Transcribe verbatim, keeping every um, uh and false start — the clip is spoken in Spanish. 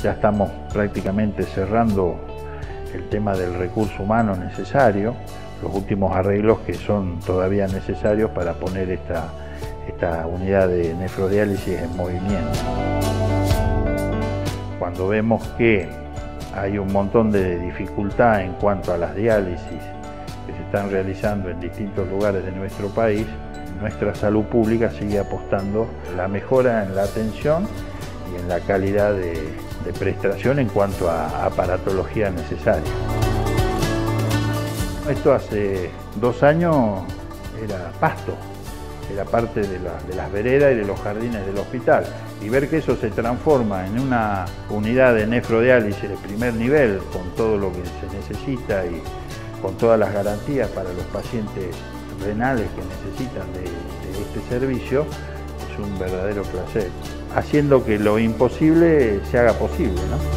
Ya estamos prácticamente cerrando el tema del recurso humano necesario, los últimos arreglos que son todavía necesarios para poner esta, esta unidad de nefrodiálisis en movimiento. Cuando vemos que hay un montón de dificultad en cuanto a las diálisis que se están realizando en distintos lugares de nuestro país, nuestra salud pública sigue apostando a la mejora en la atención y en la calidad de, de prestación en cuanto a aparatología necesaria. Esto hace dos años era pasto, era parte de, la, de las veredas y de los jardines del hospital. Y ver que eso se transforma en una unidad de nefrodiálisis de primer nivel, con todo lo que se necesita y con todas las garantías para los pacientes renales que necesitan de, de este servicio, es un verdadero placer, haciendo que lo imposible se haga posible, ¿no?